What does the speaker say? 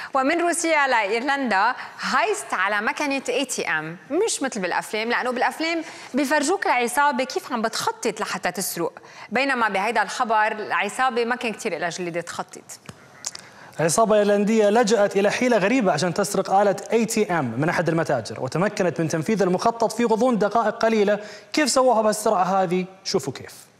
ومن روسيا لايرلندا هايست على مكنه ATM، مش مثل بالافلام، لانه بالافلام بيفرجوك العصابه كيف عم بتخطط لحتى تسرق، بينما بهيدا الخبر العصابه ما كان كثير لها جلده تخطط. عصابة إيرلندية لجأت إلى حيلة غريبة عشان تسرق آلة ATM من أحد المتاجر، وتمكنت من تنفيذ المخطط في غضون دقائق قليلة. كيف سووها بهالسرعة هذه؟ شوفوا كيف.